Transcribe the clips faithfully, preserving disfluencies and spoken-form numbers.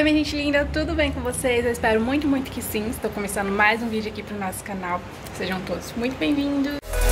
minha gente linda, tudo bem com vocês? Eu espero muito, muito que sim. Estou começando mais um vídeo aqui pro nosso canal. Sejam todos muito bem-vindos.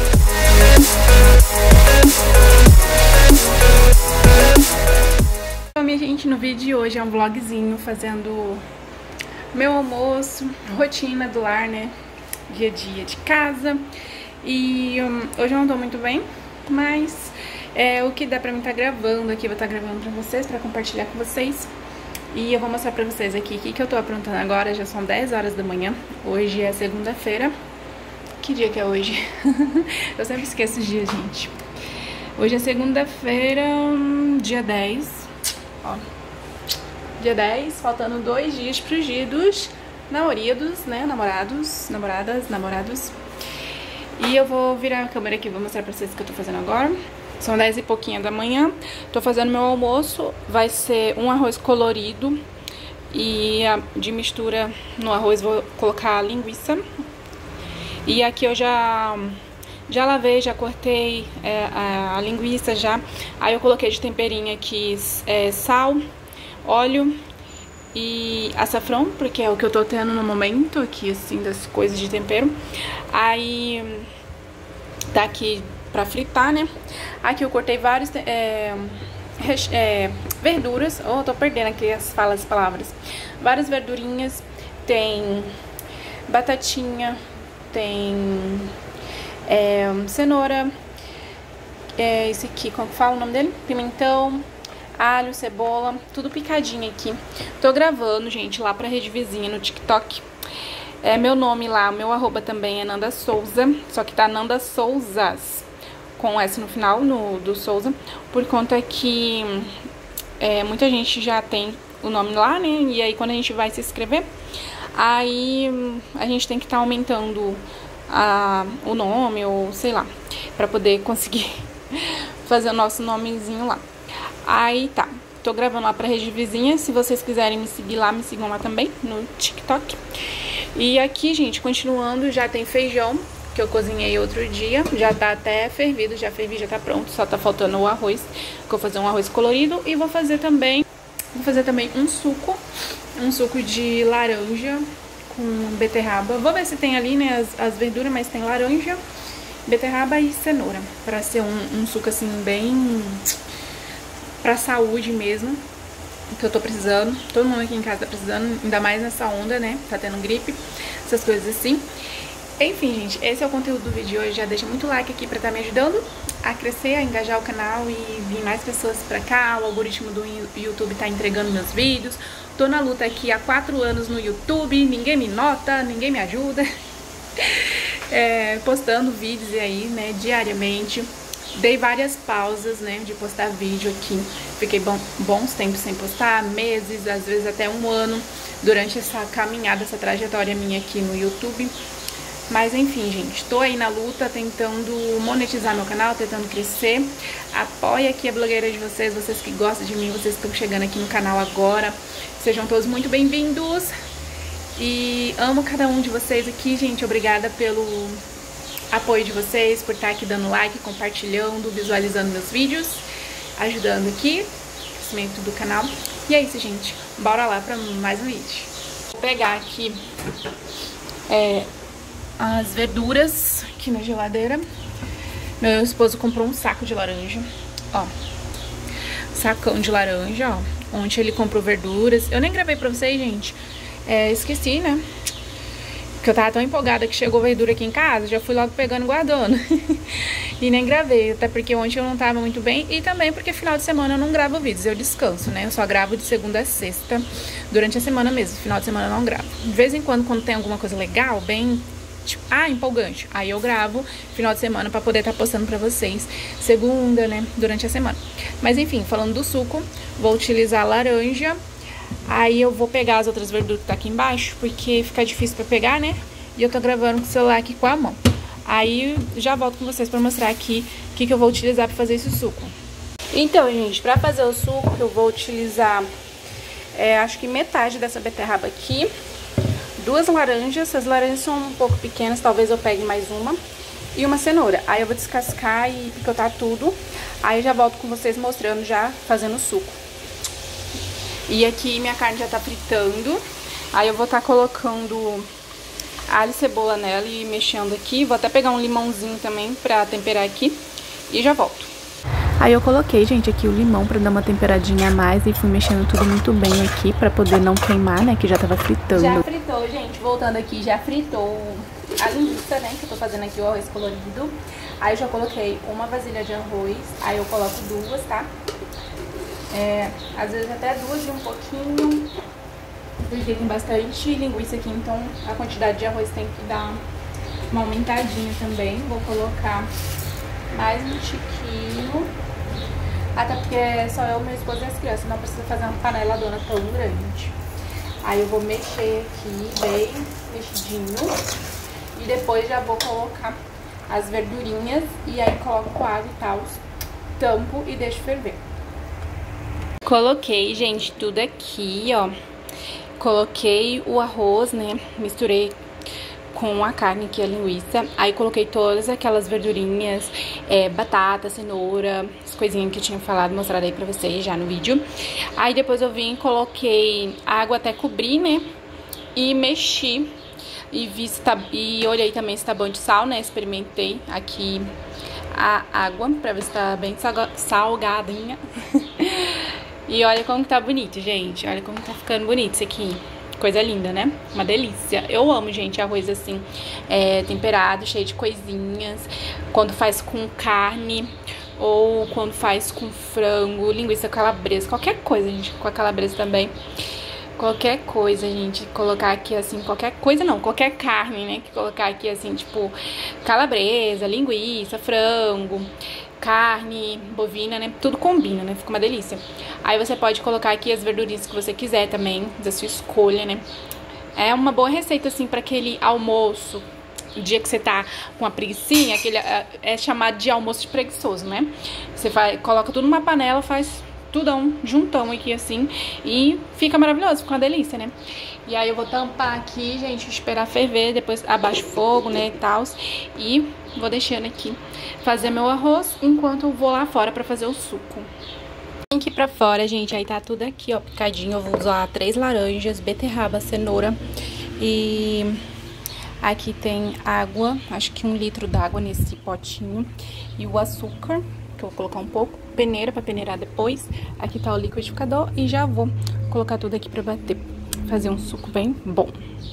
Então, minha gente, no vídeo de hoje é um vlogzinho fazendo meu almoço, rotina do lar, né? Dia a dia de casa. E um, hoje eu não tô muito bem, mas é o que dá pra mim estar gravando aqui. Vou estar gravando pra vocês, pra compartilhar com vocês. E eu vou mostrar pra vocês aqui o que, que eu tô aprontando agora. Já são dez horas da manhã. Hoje é segunda-feira. Que dia que é hoje? Eu sempre esqueço os dias, gente. Hoje é segunda-feira, dia dez. Ó. Dia dez, faltando dois dias pros dia dos namorados, né? Namorados, namoradas, namorados. E eu vou virar a câmera aqui, vou mostrar pra vocês o que eu tô fazendo agora. São dez e pouquinho da manhã. Tô fazendo meu almoço. Vai ser um arroz colorido. E a, de mistura no arroz vou colocar a linguiça. E aqui eu já, já lavei, já cortei é, a, a linguiça já. Aí eu coloquei de temperinho aqui é, sal, óleo e açafrão, porque é o que eu tô tendo no momento aqui, assim, das coisas de tempero. Aí tá aqui pra fritar, né? Aqui eu cortei vários é, é, verduras. Oh, eu tô perdendo aqui as falas, as palavras. Várias verdurinhas. Tem batatinha, tem é, cenoura, é, esse aqui, como que fala o nome dele? Pimentão, alho, cebola, tudo picadinho aqui. Tô gravando, gente, lá pra Rede Vizinha no TikTok. É, meu nome lá, meu arroba também é Nanda Souza, só que tá Nanda Souzas, com S no final, no, do Souza, por conta que é, muita gente já tem o nome lá, né? E aí quando a gente vai se inscrever, aí a gente tem que estar tá aumentando a, o nome, ou sei lá, pra poder conseguir fazer o nosso nomezinho lá. Aí tá, tô gravando lá pra Rede Vizinha. Se vocês quiserem me seguir lá, me sigam lá também no TikTok. E aqui, gente, continuando, já tem feijão que eu cozinhei outro dia, já tá até fervido, já fervi, já tá pronto, só tá faltando o arroz, que eu vou fazer um arroz colorido e vou fazer também, vou fazer também um suco, um suco de laranja com beterraba. Vou ver se tem ali, né, as, as verduras, mas tem laranja, beterraba e cenoura, pra ser um, um suco assim bem pra saúde mesmo, que eu tô precisando, todo mundo aqui em casa tá precisando, ainda mais nessa onda, né, tá tendo gripe, essas coisas assim. Enfim, gente, esse é o conteúdo do vídeo de hoje. Já deixa muito like aqui pra estar me ajudando a crescer, a engajar o canal e vir mais pessoas pra cá. O algoritmo do YouTube tá entregando meus vídeos. Tô na luta aqui há quatro anos no YouTube, ninguém me nota, ninguém me ajuda. É, postando vídeos aí, né, diariamente. Dei várias pausas, né, de postar vídeo aqui. Fiquei bom, bons tempos sem postar, meses, às vezes até um ano, durante essa caminhada, essa trajetória minha aqui no YouTube. Mas enfim, gente, tô aí na luta, tentando monetizar meu canal, tentando crescer. Apoia aqui a blogueira de vocês, vocês que gostam de mim, vocês que estão chegando aqui no canal agora. Sejam todos muito bem-vindos. E amo cada um de vocês aqui, gente. Obrigada pelo apoio de vocês, por estar aqui dando like, compartilhando, visualizando meus vídeos, ajudando aqui o crescimento do canal. E é isso, gente. Bora lá pra mais um vídeo. Vou pegar aqui é, as verduras aqui na geladeira. Meu esposo comprou um saco de laranja, ó, sacão de laranja, ó, onde ele comprou verduras. Eu nem gravei pra vocês, gente, é, esqueci, né, porque eu tava tão empolgada que chegou verdura aqui em casa, já fui logo pegando e guardando. E nem gravei, até porque ontem eu não tava muito bem. E também porque final de semana eu não gravo vídeos, eu descanso, né? Eu só gravo de segunda a sexta, durante a semana mesmo, final de semana eu não gravo. De vez em quando, quando tem alguma coisa legal, bem, tipo, ah, empolgante, aí eu gravo final de semana pra poder estar postando pra vocês segunda, né, durante a semana. Mas enfim, falando do suco, vou utilizar laranja. Aí eu vou pegar as outras verduras que tá aqui embaixo, porque fica difícil pra pegar, né? E eu tô gravando com o celular aqui com a mão. Aí já volto com vocês pra mostrar aqui o que, que eu vou utilizar pra fazer esse suco. Então, gente, pra fazer o suco eu vou utilizar, é, acho que metade dessa beterraba aqui, duas laranjas, as laranjas são um pouco pequenas, talvez eu pegue mais uma, e uma cenoura. Aí eu vou descascar e picotar tudo, aí eu já volto com vocês mostrando já fazendo o suco. E aqui minha carne já tá fritando. Aí eu vou estar colocando alho e cebola nela e mexendo aqui. Vou até pegar um limãozinho também pra temperar aqui e já volto. Aí eu coloquei, gente, aqui o limão pra dar uma temperadinha a mais e fui mexendo tudo muito bem aqui pra poder não queimar, né, que já tava fritando. Já fritou, gente, voltando aqui, já fritou a linguiça, né, que eu tô fazendo aqui o arroz colorido. Aí eu já coloquei uma vasilha de arroz, aí eu coloco duas, tá? É, às vezes até duas e um pouquinho, porque tem bastante linguiça aqui, então a quantidade de arroz tem que dar uma aumentadinha também. Vou colocar mais um tiquinho, até porque é só eu, meu esposo e as crianças, não precisa fazer uma paneladona tão grande. Aí eu vou mexer aqui bem mexidinho e depois já vou colocar as verdurinhas e aí coloco água e tal, tampo e deixo ferver. Coloquei, gente, tudo aqui, ó. Coloquei o arroz, né, misturei com a carne aqui, a linguiça. Aí coloquei todas aquelas verdurinhas, é, batata, cenoura, as coisinhas que eu tinha falado, mostrado aí pra vocês já no vídeo. Aí depois eu vim e coloquei água até cobrir, né, e mexi. E, vi se tá, e olhei também se tá bom de sal, né, experimentei aqui a água pra ver se tá bem salgadinha. E olha como que tá bonito, gente, olha como tá ficando bonito isso aqui. Coisa linda, né? Uma delícia. Eu amo, gente, arroz assim, é, temperado, cheio de coisinhas. Quando faz com carne ou quando faz com frango, linguiça calabresa, qualquer coisa, gente, com a calabresa também. Qualquer coisa, gente, colocar aqui assim, qualquer coisa não, qualquer carne, né, que colocar aqui assim, tipo, calabresa, linguiça, frango, carne bovina, né, tudo combina, né, fica uma delícia. Aí você pode colocar aqui as verdurinhas que você quiser também, da sua escolha, né. É uma boa receita, assim, pra aquele almoço, o dia que você tá com uma preguicinha, aquele, é chamado de almoço de preguiçoso, né. Você vai, coloca tudo numa panela, faz tudão, juntão aqui assim, e fica maravilhoso, fica uma delícia, né? E aí eu vou tampar aqui, gente, esperar ferver, depois abaixo o fogo, né, e tal, e vou deixando aqui fazer meu arroz, enquanto eu vou lá fora pra fazer o suco. Aqui pra fora, gente, aí tá tudo aqui, ó, picadinho. Eu vou usar três laranjas, beterraba, cenoura e aqui tem água, acho que um litro d'água nesse potinho, e o açúcar, que eu vou colocar um pouco, peneira pra peneirar depois. Aqui tá o liquidificador e já vou colocar tudo aqui pra bater, fazer um suco bem bom.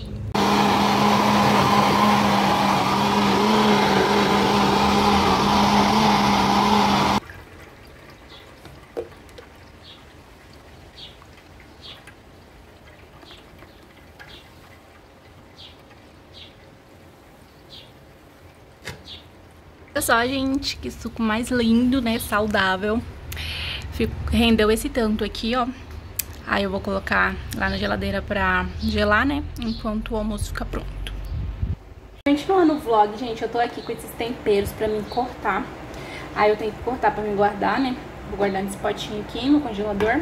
Olha só, gente, que suco mais lindo, né, saudável. Fico, rendeu esse tanto aqui, ó. Aí eu vou colocar lá na geladeira pra gelar, né, enquanto o almoço fica pronto. Continuando o vlog, gente, eu tô aqui com esses temperos pra mim cortar. Aí eu tenho que cortar pra me guardar, né, vou guardar nesse potinho aqui no congelador.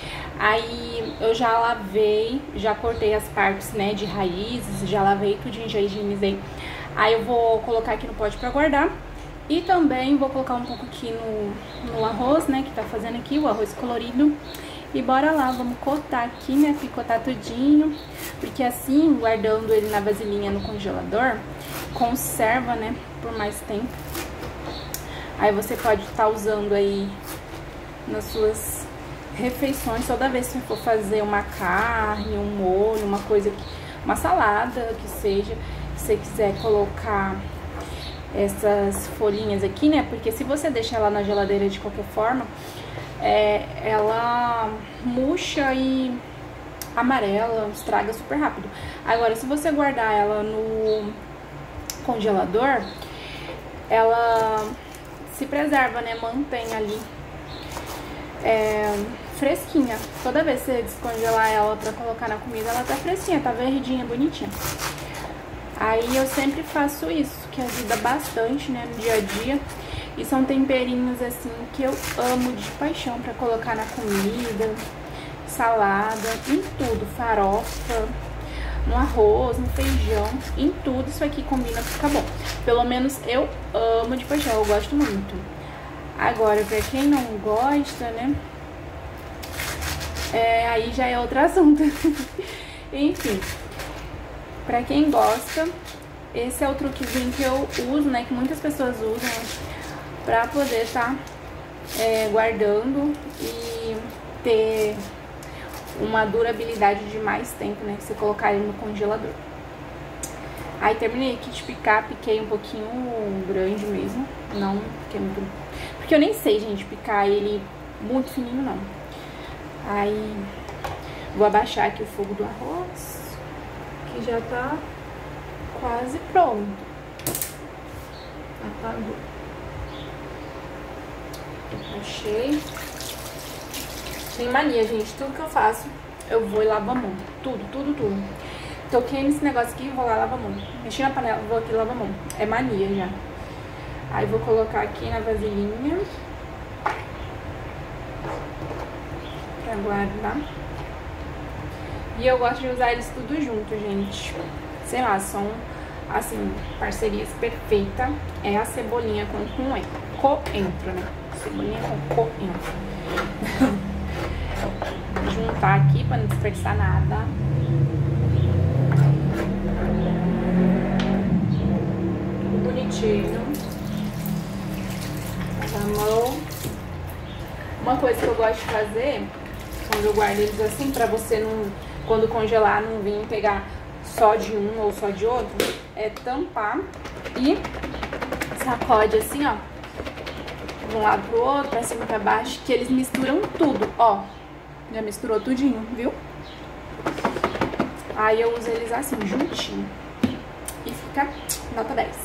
Aí eu já lavei, já cortei as partes, né, de raízes, já lavei tudinho, já higienizei. Aí eu vou colocar aqui no pote pra guardar. E também vou colocar um pouco aqui no, no arroz, né, que tá fazendo aqui, o arroz colorido. E bora lá, vamos cortar aqui, né, picotar tudinho. Porque assim, guardando ele na vasilhinha no congelador, conserva, né, por mais tempo. Aí você pode estar usando aí nas suas refeições, toda vez que você for fazer uma carne, um molho, uma coisa, que, uma salada, que seja, se você quiser colocar essas folhinhas aqui, né, porque se você deixar ela na geladeira de qualquer forma, é, ela murcha e amarela, estraga super rápido. Agora, se você guardar ela no congelador, ela se preserva, né, mantém ali é, fresquinha. Toda vez que você descongelar ela pra colocar na comida, ela tá fresquinha, tá verdinha, bonitinha. Aí eu sempre faço isso, que ajuda bastante, né, no dia a dia. E são temperinhos, assim, que eu amo de paixão pra colocar na comida, salada, em tudo, farofa, no arroz, no feijão, em tudo isso aqui combina, fica bom. Pelo menos eu amo de paixão, eu gosto muito. Agora, pra quem não gosta, né, é, aí já é outro assunto. Enfim, pra quem gosta, esse é o truquezinho que eu uso, né, que muitas pessoas usam pra poder estar tá, é, guardando e ter uma durabilidade de mais tempo, né, que você colocar ele no congelador. Aí terminei aqui de picar, piquei um pouquinho grande mesmo, não piquei muito, porque eu nem sei, gente, picar ele muito fininho não. Aí vou abaixar aqui o fogo do arroz, que já tá quase pronto. Apagou. Achei. Tem mania, gente, tudo que eu faço, eu vou e lavo a mão, tudo, tudo, tudo. Toquei nesse negócio aqui, vou lá e lavo a mão. Mexi na panela, vou aqui e lavo a mão. É mania já. Aí vou colocar aqui na vasilhinha pra guardar. E eu gosto de usar eles tudo junto, gente. Sei lá, são, assim, parcerias perfeitas. É a cebolinha com coentro, né? Cebolinha com coentro. Vou juntar aqui pra não desperdiçar nada. Bonitinho. A mão. Uma coisa que eu gosto de fazer quando eu guardo eles assim, pra você não, quando congelar, não vir pegar só de um ou só de outro, é tampar e sacode assim, ó, de um lado pro outro, pra cima e pra baixo, que eles misturam tudo, ó. Já misturou tudinho, viu? Aí eu uso eles assim, juntinho. E fica nota dez.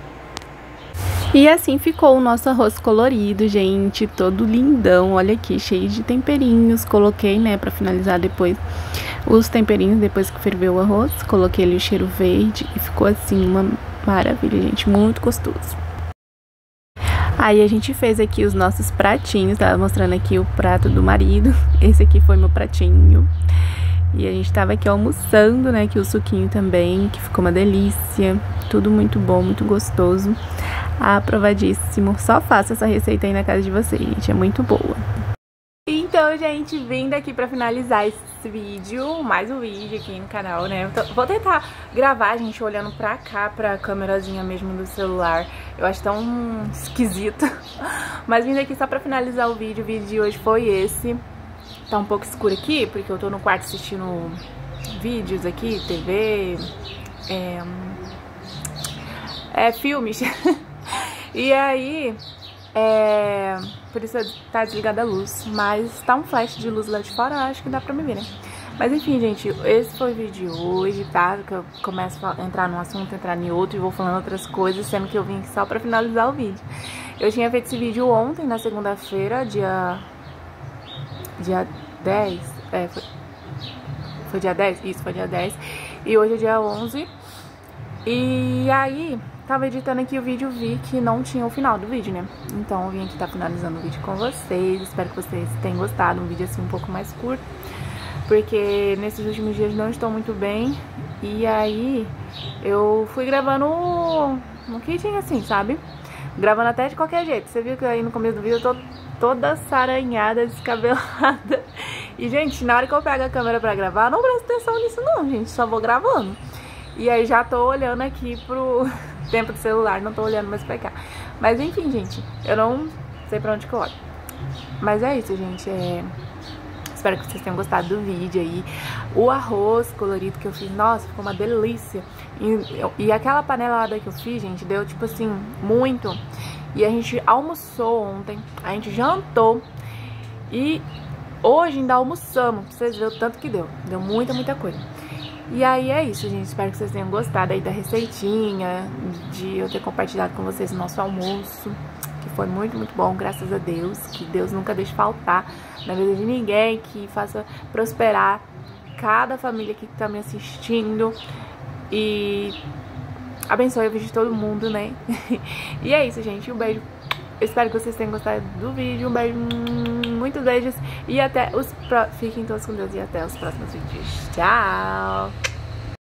E assim ficou o nosso arroz colorido, gente, todo lindão, olha aqui, cheio de temperinhos. Coloquei, né, pra finalizar depois os temperinhos, depois que ferveu o arroz, coloquei ali o cheiro verde e ficou assim uma maravilha, gente, muito gostoso. Aí a gente fez aqui os nossos pratinhos, tava mostrando aqui o prato do marido, esse aqui foi meu pratinho. E a gente tava aqui almoçando, né, aqui o suquinho também, que ficou uma delícia, tudo muito bom, muito gostoso, aprovadíssimo. Só faça essa receita aí na casa de vocês, gente, é muito boa. Então, gente, vindo aqui pra finalizar esse vídeo, mais um vídeo aqui no canal, né, tô, vou tentar gravar, gente, olhando pra cá, pra câmerazinha mesmo do celular, eu acho tão esquisito, mas vindo aqui só pra finalizar o vídeo, o vídeo de hoje foi esse. Tá um pouco escuro aqui, porque eu tô no quarto assistindo vídeos aqui, T V, é, é filmes. E aí, é, por isso tá desligada a luz, mas tá um flash de luz lá de fora, acho que dá pra me ver, né? Mas enfim, gente, esse foi o vídeo de hoje, tá? Que eu começo a entrar num assunto, entrar em outro e vou falando outras coisas, sendo que eu vim aqui só pra finalizar o vídeo. Eu tinha feito esse vídeo ontem, na segunda-feira, dia... Dia dez, é, foi, foi dia dez? Isso, foi dia dez. E hoje é dia onze. E aí, tava editando aqui o vídeo, vi que não tinha o final do vídeo, né? Então eu vim aqui tá finalizando o vídeo com vocês. Espero que vocês tenham gostado. Um vídeo assim um pouco mais curto, porque nesses últimos dias não estou muito bem. E aí, eu fui gravando no que tinha assim, sabe? Gravando até de qualquer jeito. Você viu que aí no começo do vídeo eu tô toda saranhada, descabelada. E, gente, na hora que eu pego a câmera pra gravar, não presto atenção nisso não, gente. Só vou gravando. E aí já tô olhando aqui pro tempo do celular, não tô olhando mais pra cá. Mas, enfim, gente, eu não sei pra onde que eu olho. Mas é isso, gente. É... Espero que vocês tenham gostado do vídeo aí. O arroz colorido que eu fiz, nossa, ficou uma delícia. E, e aquela panelada que eu fiz, gente, deu, tipo assim, muito. E a gente almoçou ontem, a gente jantou e hoje ainda almoçamos, pra vocês verem o tanto que deu. Deu muita, muita coisa. E aí é isso, gente. Espero que vocês tenham gostado aí da receitinha, de eu ter compartilhado com vocês o nosso almoço, que foi muito, muito bom, graças a Deus. Que Deus nunca deixe faltar na vida de ninguém, que faça prosperar cada família aqui que tá me assistindo. E... abençoe a vida de todo mundo, né? E é isso, gente. Um beijo. Eu espero que vocês tenham gostado do vídeo. Um beijo, muitos beijos. E até os próximos. Fiquem todos com Deus e até os próximos vídeos. Tchau!